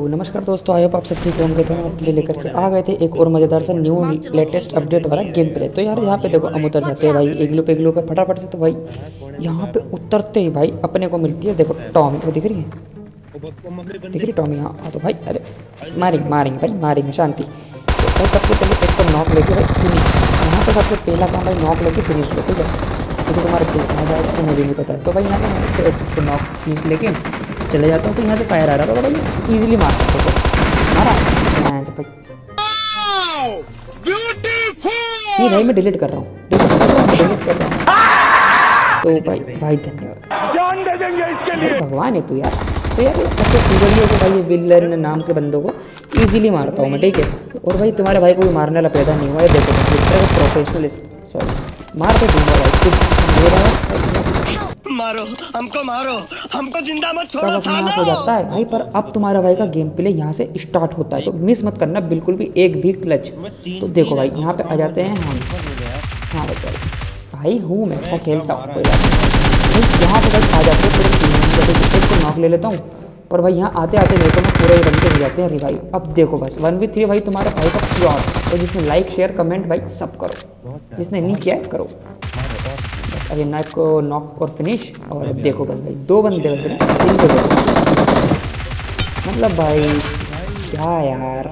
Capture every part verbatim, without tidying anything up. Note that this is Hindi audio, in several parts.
नमस्कार दोस्तों, आए आप सब ठीक होंगे। तो हम आपके लिए लेकर के आ गए थे एक और मज़ेदार सा न्यू लेटेस्ट अपडेट वाला गेम प्ले। तो यार यहाँ पे देखो हम उतर जाते हैं भाई इग्लू पे इग्लू पे फटाफट से। तो भाई यहाँ पे उतरते ही भाई अपने को मिलती है, देखो टॉमी, वो दिख रही है, दिख रही टॉमी। हाँ हाँ तो भाई अरे मारेंगे मारेंगे भाई मारेंगे, शांति। तो भाई सबसे पहले एक तो नॉक लेके भाई फिनिश, यहाँ पे सबसे पहला काम भाई नॉक लेके फिनिश लो, ठीक है। तो तुम्हारे को कहाँ जाएगा तुम्हें भी नहीं पता है। तो भाई यहाँ पे मैं इसको एक नॉक फिनिश लेके चले जाता हूँ। फिर यहाँ से फायर आ रहा था, तो भाई ईजिली मारता हूँ, देखो मारा। तो भाई नहीं भाई मैं डिलीट कर रहा हूँ, डिलीट कर रहा हूँ डिलीट कर रहा हूँ तो भाई भाई धन्यवाद, जान दे देंगे इसके लिए। भगवान है तू यार। तो यार ऐसे इधर को भाई ये विलन नाम के बंदों को इजीली मारता हूँ मैं, ठीक है। और भाई तुम्हारे भाई को भी मारने वाला पैदा नहीं हुआ है, देखो प्रोफेशनल, सॉरी मार के दूंगा भाई कुछ मेरा। मारो हमको, मारो हमको, जिंदा मत छोड़ो। हो जाता है भाई, पर अब तुम्हारा भाई का गेम प्ले यहाँ से स्टार्ट होता है, तो मिस मत करना बिल्कुल भी एक भी क्लच। तो देखो भाई यहाँ पे आ जाते हैं हम। हाँ भाई भाई हूँ मैं, अच्छा खेलता हूँ, कोई बात नहीं। यहाँ पे भाई आ जाते हैं पूरे टीम, एक को नॉक ले लेता हूँ। पर भाई यहाँ आते आते मेरे को ना पूरे बन के हो जाते हैं रिवाइव। अब देखो बस वन वी थ्री भाई तुम्हारे भाई का प्योर। तो जिसने लाइक शेयर कमेंट भाई सब करो, जिसने नहीं किया करो बस। अभी नाइट को नॉक और फिनिश। और अब देखो बस भाई दो बंदे बच रहे हैं, तीन को देखो मतलब भाई क्या यार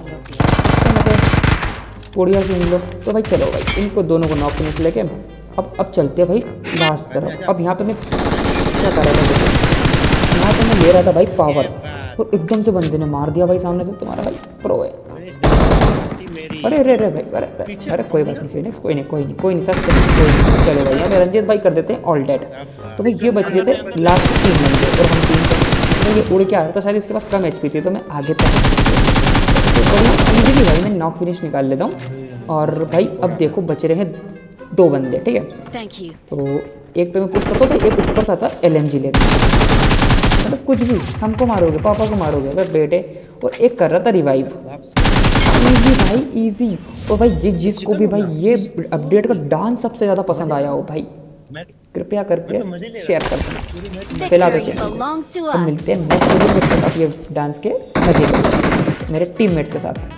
पोड़िया सुन लो। तो भाई चलो भाई इनको दोनों को नॉक फिनिश लेके अब अब चलते हैं भाई लास्ट तरफ। अब यहाँ पे मैं क्या कर रहा था, यहाँ पे मैं ले रहा था भाई पावर, और एकदम से बंदे ने मार दिया भाई सामने से। तुम्हारा भाई प्रो है। अरे अरे अरे भाई अरे अरे कोई बात नहीं फिनिक्स, कोई नहीं कोई नहीं कोई नहीं सस्ते कोई नहीं। चलो भाई यहाँ पे रंजीत भाई कर देते हैं ऑल डेड। तो भाई ये बच रहे थे लास्ट तीन बंदे और हम तीन तो ये उड़ के आ रहा था, शायद इसके पास कम एचपी थी तो मैं आगे तक इजीली भाई मैं नॉक फिनिश निकाल लेता हूँ। और भाई अब देखो बच रहे हैं दो बंदे, ठीक है। तो एक पे मैं पुश करता हूँ, एक ऊपर सा था एल एम जी लेकर, मतलब कुछ भी हमको मारोगे पापा को मारोगे भाई बेटे। और एक कर रहा था रिवाइव, इजी भाई इजी। और भाई जिस जिसको भी भाई ये अपडेट का डांस सबसे ज़्यादा पसंद आया हो भाई कृपया करके शेयर कर देना, फैला दो चैनल। तो मिलते हैं नेक्स्ट वीडियो में, तब तक ये डांस के मजे करो मेरे टीममेट्स के साथ।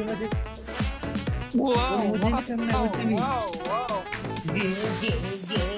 Wow, wow, wow, wow, wow.